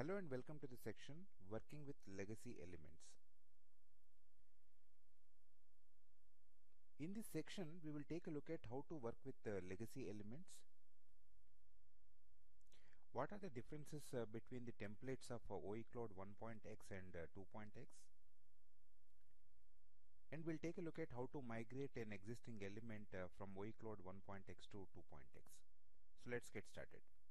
Hello and welcome to the section Working with Legacy Elements. In this section, we will take a look at how to work with legacy elements. What are the differences between the templates of OECloud 1.x and 2.x? And we'll take a look at how to migrate an existing element from OECloud 1.x to 2.x. So let's get started.